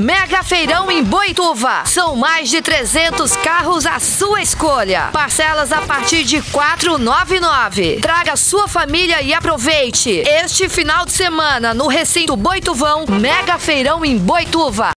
Mega Feirão em Boituva. São mais de 300 carros à sua escolha. Parcelas a partir de R$ 499. Traga sua família e aproveite. Este final de semana no Recinto Boituvão, Mega Feirão em Boituva.